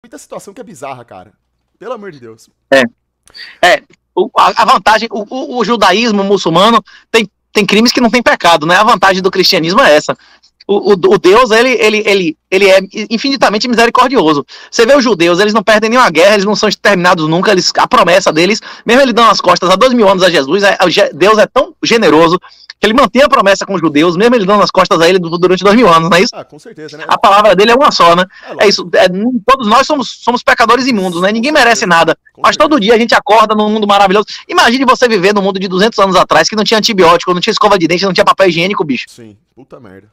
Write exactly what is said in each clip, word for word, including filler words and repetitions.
muita situação que é bizarra, cara. Pelo amor de Deus. É. É. O, a, a vantagem, o, o, o judaísmo muçulmano tem, tem crimes que não tem pecado, né? A vantagem do cristianismo é essa. O, o, o Deus, ele, ele, ele, ele é infinitamente misericordioso. Você vê os judeus, eles não perdem nenhuma guerra, eles não são exterminados nunca, eles, a promessa deles, mesmo ele dando as costas há dois mil anos a Jesus, é, Deus é tão generoso que ele mantém a promessa com os judeus, mesmo ele dando as costas a ele durante dois mil anos, não é isso? Ah, com certeza, né? A palavra dele é uma só, né? É, é isso. É, todos nós somos, somos pecadores imundos, né? Ninguém merece nada. Mas todo dia a gente acorda num mundo maravilhoso. Imagine você viver num mundo de duzentos anos atrás, que não tinha antibiótico, não tinha escova de dente, não tinha papel higiênico, bicho. Sim, puta merda.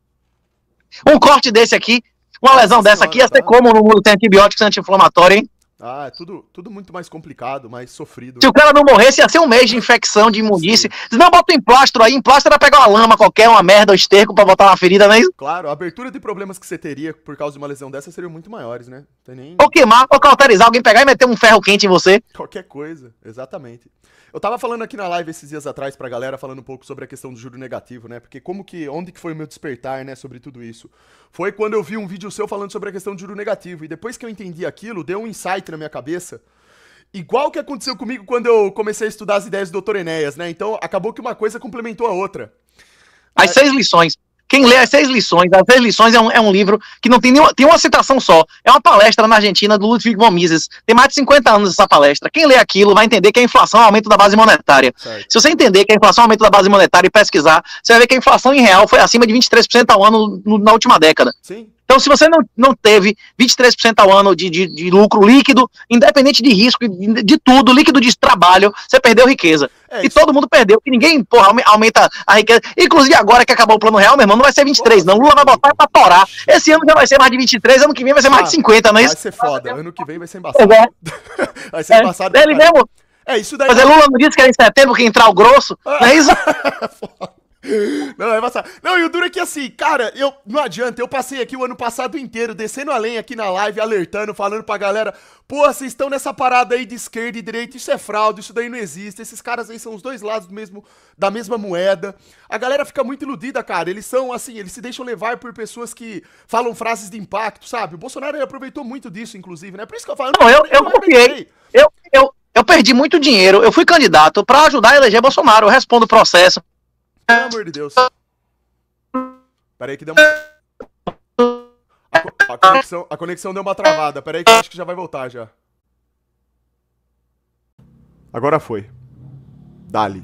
Um corte desse aqui, uma lesão Nossa dessa aqui, ia ser tá. Como no mundo tem antibiótico e anti-inflamatório, hein? Ah, é tudo, tudo muito mais complicado, mais sofrido. Se o cara não morresse, ia ser um mês de infecção, de imundice. Se não, bota um emplastro aí. Emplastro era pegar uma lama qualquer, uma merda, um esterco pra botar na ferida, não é isso? Claro, a abertura de problemas que você teria por causa de uma lesão dessa seriam muito maiores, né? Tem nem... Ou queimar, ou cauterizar, alguém pegar e meter um ferro quente em você. Qualquer coisa, exatamente. Eu tava falando aqui na live esses dias atrás pra galera, falando um pouco sobre a questão do juro negativo, né? Porque como que, onde que foi o meu despertar, né, sobre tudo isso? Foi quando eu vi um vídeo seu falando sobre a questão do juro negativo. E depois que eu entendi aquilo, deu um insight na minha cabeça. Igual que aconteceu comigo quando eu comecei a estudar as ideias do doutor Enéas, né? Então, acabou que uma coisa complementou a outra. As é... seis lições. Quem lê as seis lições, as seis lições é um, é um livro que não tem nenhuma, tem uma citação só. É uma palestra na Argentina do Ludwig von Mises. Tem mais de cinquenta anos essa palestra. Quem lê aquilo vai entender que a inflação é o aumento da base monetária. Certo. Se você entender que a inflação é o aumento da base monetária e pesquisar, você vai ver que a inflação em real foi acima de vinte e três por cento ao ano no, na última década. Sim. Então, se você não, não teve vinte e três por cento ao ano de, de, de lucro líquido, independente de risco, de, de tudo, líquido de trabalho, você perdeu riqueza. É e todo mundo perdeu, que ninguém, porra, aumenta a riqueza. Inclusive agora que acabou o plano real, meu irmão, não vai ser vinte e três, não. Lula vai botar pra torar. Esse ano já vai ser mais de vinte e três, ano que vem vai ser mais ah, de cinquenta, não é isso? Vai ser foda, ano que vem vai ser embaçado. É. Vai ser é. embaçado. Ele mesmo. É isso daí. Mas o Lula não disse que era em setembro que ia entrar o grosso, não é isso? Foda. Não, vai passar. Não, e o duro é que assim, cara, eu não adianta, eu passei aqui o ano passado inteiro descendo a lenha aqui na live, alertando, falando pra galera, pô, vocês estão nessa parada aí de esquerda e direita, isso é fraude, isso daí não existe, esses caras aí são os dois lados do mesmo, da mesma moeda. A galera fica muito iludida, cara, eles são assim, eles se deixam levar por pessoas que falam frases de impacto, sabe? O Bolsonaro ele aproveitou muito disso, inclusive, né? Por isso que eu falo... Não, eu, eu confiei, eu, eu, eu perdi muito dinheiro, eu fui candidato pra ajudar a eleger Bolsonaro, eu respondo o processo. Pelo amor de Deus. Pera aí que deu uma... A, a, conexão, a conexão deu uma travada. Pera aí que eu acho que já vai voltar já. Agora foi. Dali.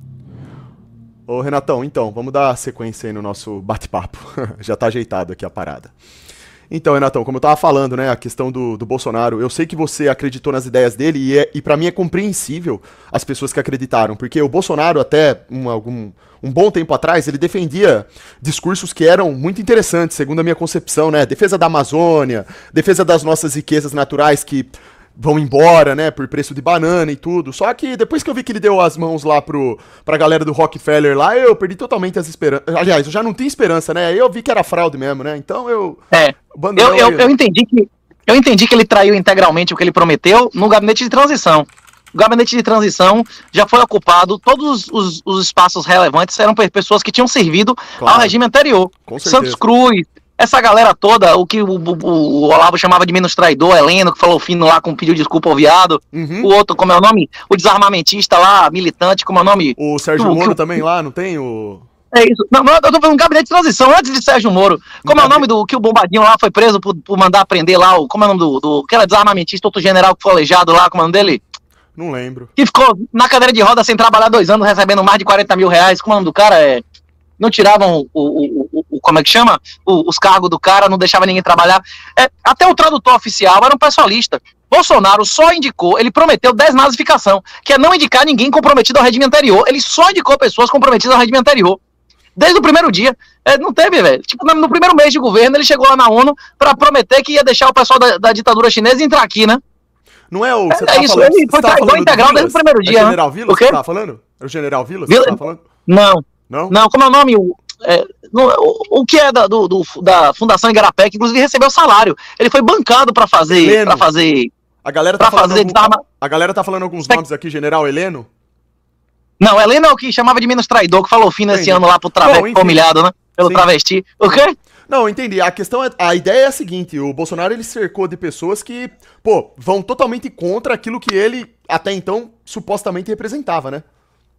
Ô Renatão, então, vamos dar sequência aí no nosso bate-papo. Já tá ajeitado aqui a parada. Então, Renatão, como eu tava falando, né, a questão do, do Bolsonaro, eu sei que você acreditou nas ideias dele e, é, e para mim é compreensível as pessoas que acreditaram, porque o Bolsonaro até um, algum, um bom tempo atrás, ele defendia discursos que eram muito interessantes, segundo a minha concepção, né, defesa da Amazônia, defesa das nossas riquezas naturais que vão embora, né, por preço de banana e tudo. Só que depois que eu vi que ele deu as mãos lá pro, pra galera do Rockefeller lá, eu perdi totalmente as esperanças. Aliás, eu já não tinha esperança, né? Aí eu vi que era fraude mesmo, né? Então eu... É, eu, eu, eu, entendi que, eu entendi que ele traiu integralmente o que ele prometeu no gabinete de transição. O gabinete de transição já foi ocupado, todos os, os espaços relevantes eram pessoas que tinham servido claro. Ao regime anterior. Com certeza. Santos Cruz... Essa galera toda, o que o, o, o Olavo chamava de menos traidor, Heleno, que falou fino lá, com pediu desculpa ao viado. Uhum. O outro, como é o nome? O desarmamentista lá, militante, como é o nome? O Sérgio o, Moro que, também lá, não tem o... É isso. Não, não, eu tô falando gabinete de transição, antes de Sérgio Moro. Como é o nome do que o Bombadinho lá foi preso por, por mandar prender lá, o, como é o nome do, do... Que era desarmamentista, outro general que foi aleijado lá, como é o nome dele? Não lembro. Que ficou na cadeira de roda sem trabalhar dois anos, recebendo mais de quarenta mil reais. Como é o nome do cara? É... Não tiravam o, o, o, o, como é que chama? O, os cargos do cara, não deixava ninguém trabalhar. É, até o tradutor oficial era um pessoalista. Bolsonaro só indicou, ele prometeu desnazificação, que é não indicar ninguém comprometido ao regime anterior. Ele só indicou pessoas comprometidas ao regime anterior. Desde o primeiro dia. É, não teve, velho. Tipo, no, no primeiro mês de governo, ele chegou lá na ONU para prometer que ia deixar o pessoal da, da ditadura chinesa entrar aqui, né? Não é o... Você é, tá é isso, falando, ele foi traidor integral desde o primeiro dia. É o General Vilas que você tava falando? É o General Vilas que Vila... você tava falando? Não. Não? Não, como é o nome? O, é, o, o que é da, do, do, da Fundação Igarapé, que inclusive recebeu salário. Ele foi bancado pra fazer. Heleno. Pra fazer. A galera tá, pra falando, fazer algum, desarma... a galera tá falando alguns nomes aqui, General Heleno? Não, Heleno é o que chamava de menos traidor, que falou fim nesse ano lá pro travesti, humilhado, né? Pelo Sim. travesti. O quê? Não, entendi. A questão é, a ideia é a seguinte, o Bolsonaro ele cercou de pessoas que, pô, vão totalmente contra aquilo que ele até então supostamente representava, né?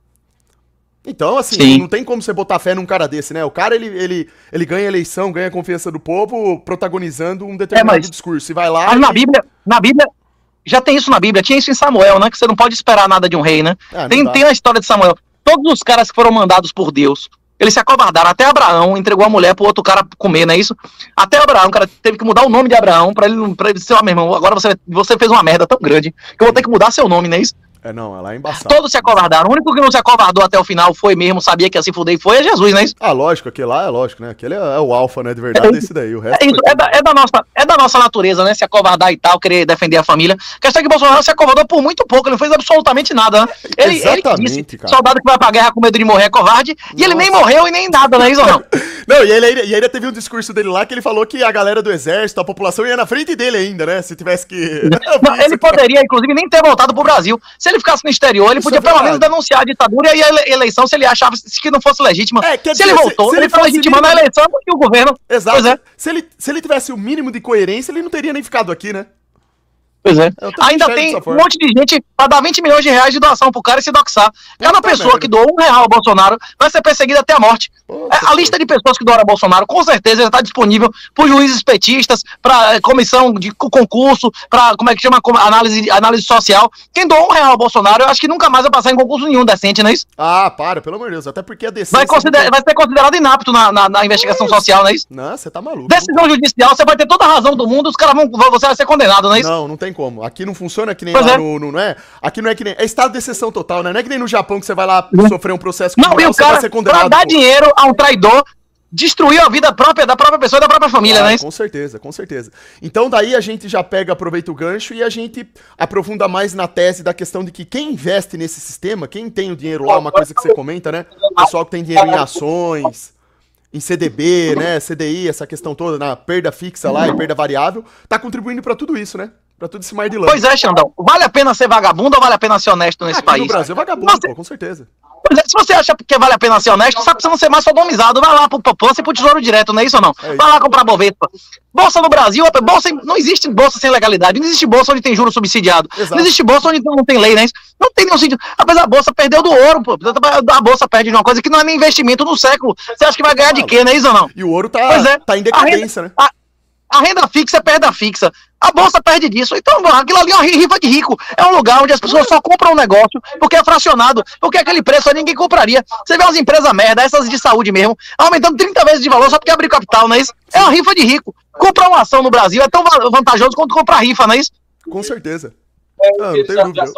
Então, assim, Sim. não tem como você botar fé num cara desse, né? O cara, ele, ele, ele ganha eleição, ganha a confiança do povo protagonizando um determinado É, mas- discurso e vai lá Mas e... na Bíblia, na Bíblia, já tem isso na Bíblia, tinha isso em Samuel, né? Que você não pode esperar nada de um rei, né? Ah, não tem, dá. tem a história de Samuel. Todos os caras que foram mandados por Deus, eles se acovardaram. Até Abraão entregou a mulher pro outro cara comer, não é isso? Até Abraão, cara, teve que mudar o nome de Abraão pra ele, não- pra ele ser, ó, meu irmão, agora você, você fez uma merda tão grande que eu vou ter que mudar seu nome, não é isso? É, não, ela é embaçada. Todos se acovardaram. O único que não se acovardou até o final foi mesmo, sabia que ia se fuder e foi é Jesus, não é isso? Ah, lógico, aquele lá é lógico, né? Aquele é, é o alfa, né? De verdade, É esse daí. O resto É isso, foi- é da, é da nossa, é da nossa natureza, né? Se acovardar e tal, querer defender a família. A questão é que Bolsonaro se acovardou por muito pouco, ele não fez absolutamente nada, né? Ele, Exatamente, ele disse, cara. soldado que vai pra guerra com medo de morrer é covarde, e ele nem Nossa. morreu e nem nada, não é isso ou não? Não, e, ele, ainda- e ainda teve um discurso dele lá que ele falou que a galera do exército, a população ia na frente dele ainda, né? Se tivesse que... Não, ele poderia, inclusive, nem ter voltado pro Brasil. Se ele ficasse no exterior, ele Isso podia é pelo verdade. menos denunciar a ditadura e a ele- eleição se ele achava que não fosse legítima. É, quer se dizer, ele se- voltou, se ele ele tá fosse legitimando a livre- eleição e o governo. Exato. Pois é. Se, ele, se ele tivesse o mínimo de coerência, ele não teria nem ficado aqui, né? Pois é. Eu também Ainda enxergo tem dessa um forma. monte de gente pra dar vinte milhões de reais de doação pro cara e se doxar. Cada Puta pessoa merda. que doou um real ao Bolsonaro vai ser perseguida até a morte. Puta É, a lista de pessoas que doaram a Bolsonaro, com certeza, já está disponível para juízes petistas, para comissão de co- concurso, para como é que chama? Com- Análise, análise social. Quem doou um real ao Bolsonaro, eu acho que nunca mais vai passar em concurso nenhum decente, não é isso? Ah, para, pelo amor de Deus. Até porque a decência... Vai, consider- vai ser considerado inapto na, na- na investigação social, não é isso? Não, você tá maluco. Decisão judicial, você vai ter toda a razão do mundo, os caras vão. Você vai ser condenado, não é isso? Não, não tem como. Aqui não funciona que nem Pois lá é. no, no- não é? Aqui não é que nem... É estado de exceção total, né? Não é que nem no Japão que você vai lá sofrer um processo Não, e criminal, o você vai cara, ser pra condenado. dar pô. dinheiro a um traidor, destruiu a vida própria da própria pessoa e da própria família, Ah, não é isso? com certeza, com certeza. Então daí a gente já pega, aproveita o gancho e a gente aprofunda mais na tese da questão de que quem investe nesse sistema, quem tem o dinheiro lá, uma coisa que você comenta, né? O pessoal que tem dinheiro em ações, em C D B, né? C D I, essa questão toda, na perda fixa lá e perda variável, tá contribuindo pra tudo isso, né? Pra tudo esse mar de lama. Pois é, Xandão. Vale a pena ser vagabundo ou vale a pena ser honesto nesse Aqui país? no Brasil é vagabundo, Você- pô, com certeza. Pois é, se você acha que vale a pena ser honesto, sabe que você não ser mais sodomizado. Vai lá pro poupança e pro tesouro direto, não é isso ou não? É isso. Vai lá comprar Bovespa. Bolsa no Brasil, bolsa, não existe bolsa sem legalidade, não existe bolsa onde tem juro subsidiado. Exato. Não existe bolsa onde não tem lei, não é isso? Não tem nenhum sentido. Apesar a bolsa perdeu do ouro, pô. A bolsa perde de uma coisa que não é nem investimento no século. Você acha que vai ganhar de quê, não é isso ou não? E o ouro tá, Pois é. tá em decadência, né? A, a renda fixa perde a fixa. A bolsa perde disso. Então, mano, aquilo ali é uma rifa de rico. É um lugar onde as pessoas só compram um negócio porque é fracionado, porque aquele preço aí ninguém compraria. Você vê umas empresas merda, essas de saúde mesmo, aumentando trinta vezes de valor só porque abriu capital, não é isso? É uma rifa de rico. Comprar uma ação no Brasil é tão va- vantajoso quanto comprar rifa, não é isso? Com certeza. É, Ah, não tenho dúvida.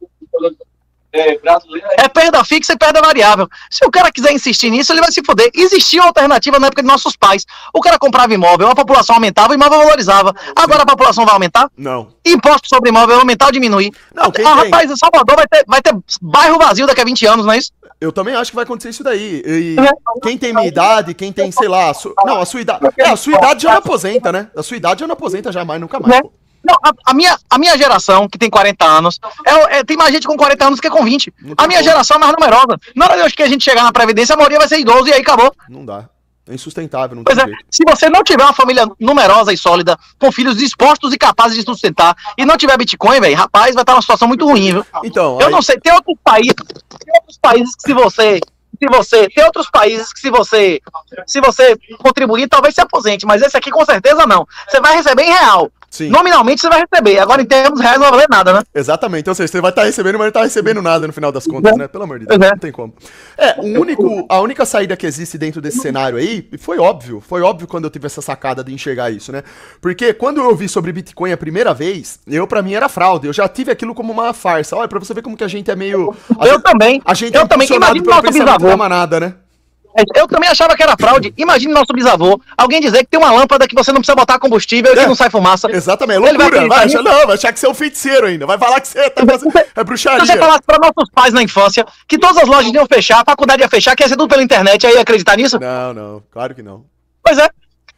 É, brasileira É perda fixa e perda variável. Se o cara quiser insistir nisso, ele vai se foder. Existia uma alternativa na época de nossos pais. O cara comprava imóvel, a população aumentava, o imóvel valorizava. Agora a população vai aumentar? Não. Imposto sobre imóvel vai aumentar ou diminuir? Não, quem ah, tem- rapaz, Salvador vai ter, vai ter bairro vazio daqui a vinte anos, não é isso? Eu também acho que vai acontecer isso daí. E É. quem tem minha idade, quem tem, sei lá, a su- não, a sua idade. É, a sua idade já não aposenta, né? A sua idade já não aposenta jamais, nunca mais. Né? Pô. Não, a, a minha, a minha geração, que tem quarenta anos, é, é- tem mais gente com quarenta anos que com vinte. Não tem A minha como. geração é mais numerosa. Na hora de hoje que a gente chegar na Previdência, a maioria vai ser idoso e aí acabou. Não dá. É insustentável, não Pois tem é, jeito. se você não tiver uma família numerosa e sólida, com filhos dispostos e capazes de sustentar, e não tiver Bitcoin, velho, rapaz, vai estar uma situação muito ruim, viu? Então, Eu aí- não sei, tem outros países, tem outros países que se você, se você, tem outros países que se você, se você contribuir, talvez se aposente, mas esse aqui com certeza não. Você vai receber em real. Sim. Nominalmente você vai receber, agora em termos reais não vai valer nada, né? Exatamente. Então, ou seja, você vai estar recebendo, mas não tá recebendo nada no final das contas, né? Pelo amor de Deus, Pois é. não tem como. É, o único, a única saída que existe dentro desse cenário aí, e foi óbvio, foi óbvio quando eu tive essa sacada de enxergar isso, né? Porque quando eu ouvi sobre Bitcoin a primeira vez, eu, pra mim, era fraude. Eu já tive aquilo como uma farsa. Olha, pra você ver como que a gente é meio... A Eu gente, também. A gente Eu é também. impulsionado Imagina pelo nosso pensamento bisavô. da manada, né? Eu também achava que era fraude. Imagine nosso bisavô, alguém dizer que tem uma lâmpada que você não precisa botar combustível e É. que não sai fumaça. Exatamente, é Ele vai loucura. Vai, acreditar achar, não, vai achar que você é um feiticeiro ainda. Vai falar que você tá fazendo... É Se bruxaria. você falasse para nossos pais na infância que todas as lojas iam fechar, a faculdade ia fechar, que ia ser tudo pela internet, aí ia acreditar nisso? Não, não, claro que não. Pois é.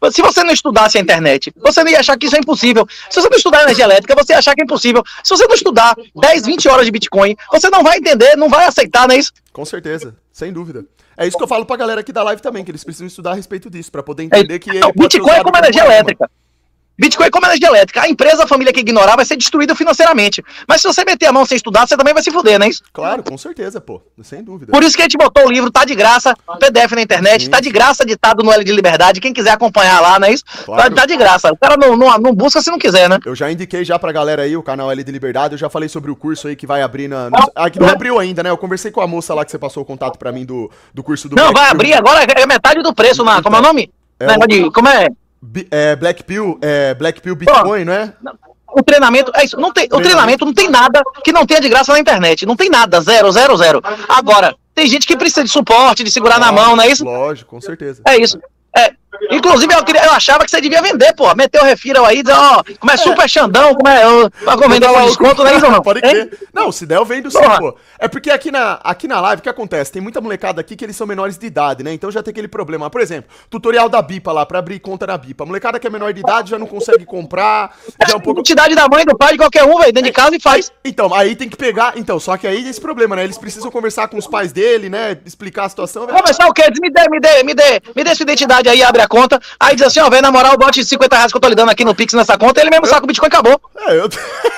Se você não estudasse a internet, você não ia achar que isso é impossível. Se você não estudar energia elétrica, você ia achar que é impossível. Se você não estudar dez, vinte horas de Bitcoin, você não vai entender, não vai aceitar, não é isso? Com certeza, sem dúvida. É isso que eu falo pra galera aqui da live também, que eles precisam estudar a respeito disso, pra poder entender é, que... Não, Bitcoin é como energia elétrica. Bitcoin é como energia elétrica. A empresa, a família que ignorar vai ser destruída financeiramente. Mas se você meter a mão sem estudar, você também vai se fuder, não é isso? Claro, com certeza, pô. Sem dúvida. Por isso que a gente botou o livro, tá de graça, P D F na internet, Sim. tá de graça ditado no L de Liberdade. Quem quiser acompanhar lá, não é isso? Claro. Tá, tá de graça. O cara não, não, não busca se não quiser, né? Eu já indiquei já pra galera aí o canal L de Liberdade. Eu já falei sobre o curso aí que vai abrir na... Não, ah, que não abriu ainda, né? Eu conversei com a moça lá que você passou o contato pra mim do, do curso do... Não, Black vai Pill. Abrir agora, é metade do preço. Na, como é o nome? É o... de, como é? É, Black Pill, é, Black Pill Bitcoin, não é? O treinamento, é isso, não tem, o treinamento não tem nada que não tenha de graça na internet, não tem nada, zero, zero, zero. Agora, tem gente que precisa de suporte, de segurar lógico, na mão, não é isso? Lógico, com certeza. É isso. É, inclusive, eu, queria, eu achava que você devia vender, pô. Meteu o refiro aí, dizer, ó, como é super Xandão, como é. Pra vender com desconto, não é isso ou não? Pode crer. Não, se der, eu vendo sim, pô. É porque aqui na, aqui na live, o que acontece? Tem muita molecada aqui que eles são menores de idade, né? Então já tem aquele problema. Por exemplo, tutorial da Bipa lá, pra abrir conta na Bipa. A molecada que é menor de idade já não consegue comprar. Já é um pouco... Identidade da mãe, do pai, de qualquer um, velho, dentro de casa e faz. Então, aí tem que pegar. Então, só que aí esse problema, né? Eles precisam conversar com os pais dele, né? Explicar a situação. Conversar o quê? Me dê, me dê, me dê, me dê sua identidade aí, abre a conta. Aí diz assim, ó, velho, na moral, bote cinquenta reais que eu tô lhe dando aqui no Pix nessa conta, ele mesmo saca o Bitcoin e acabou. É, eu...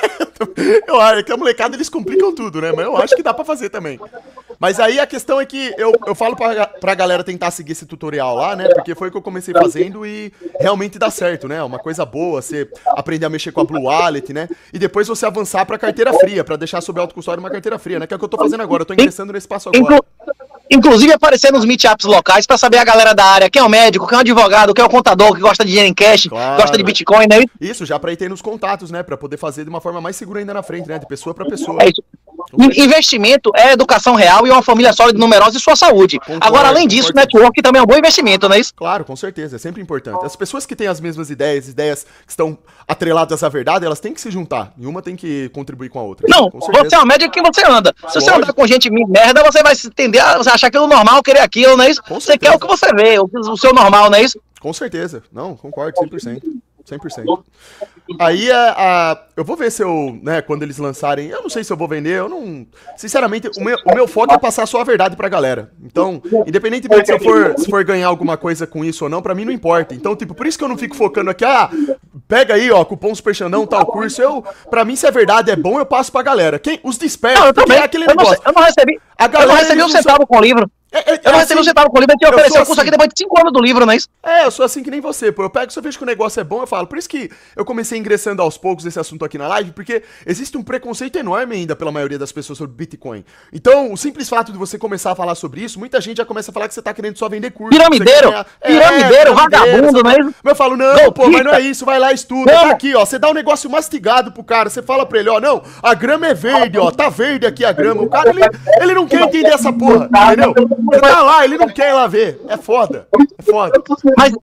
eu acho que a molecada, eles complicam tudo, né? Mas eu acho que dá pra fazer também. Mas aí a questão é que eu, eu falo pra, pra galera tentar seguir esse tutorial lá, né? Porque foi o que eu comecei fazendo e realmente dá certo, né? Uma coisa boa, você aprender a mexer com a Blue Wallet, né? E depois você avançar pra carteira fria, pra deixar sob autocustódia uma carteira fria, né? Que é o que eu tô fazendo agora, eu tô ingressando nesse passo agora. Inclusive aparecer nos meetups locais pra saber a galera da área, quem é o médico, quem é o advogado, quem é o contador, que gosta de dinheiro em cash, claro. Gosta de Bitcoin, né? Isso, já pra ir ter nos contatos, né? Pra poder fazer de uma forma mais segura ainda na frente, né? De pessoa pra pessoa. É isso. Investimento é educação real e uma família sólida, numerosa e sua saúde. Concordo, Agora, além disso, concordo. Network também é um bom investimento, não é isso? Claro, com certeza, é sempre importante. As pessoas que têm as mesmas ideias, ideias que estão atreladas à verdade, elas têm que se juntar. E uma tem que contribuir com a outra. Não, você é uma média que você anda. Se você andar com gente merda, você vai tender a você achar aquilo normal, querer aquilo, não é isso? Com você certeza. Quer o que você vê, o, o seu normal, não é isso? Com certeza. Não, concordo cem por cento. cem por cento. Aí a, a, eu vou ver se eu, né, quando eles lançarem, eu não sei se eu vou vender, eu não... Sinceramente, o meu, o meu foco é passar só a verdade pra galera. Então, independentemente se eu for, se for ganhar alguma coisa com isso ou não, pra mim não importa. Então, tipo, por isso que eu não fico focando aqui, ah, pega aí, ó, cupom Super Xandão, tal curso. Eu, pra mim, se a verdade é bom, eu passo pra galera. Quem, os despertos, não, eu também, é aquele eu negócio. Não, eu não recebi, a galera, eu não recebi um centavo com o livro. É, é, eu não recebi um centavo com o livro, eu te ofereci o curso assim. Aqui depois de cinco anos do livro, não é isso? É, eu sou assim que nem você, pô. Eu pego, se eu vejo que o negócio é bom, eu falo. Por isso que eu comecei ingressando aos poucos nesse assunto aqui na live, porque existe um preconceito enorme ainda pela maioria das pessoas sobre Bitcoin. Então, o simples fato de você começar a falar sobre isso, muita gente já começa a falar que você tá querendo só vender curso. Piramideiro! Ganhar... Piramideiro, é, vagabundo, não é isso? Mas eu falo, não, pô, mas não é isso, vai lá, estuda. Tá aqui, ó, você dá um negócio mastigado pro cara, você fala pra ele, ó, não, a grama é verde, ó, tá verde aqui a grama. O cara, ele, ele não quer entender essa porra, entendeu? Você tá lá, ele não quer ir lá ver. É foda. É foda. Mas,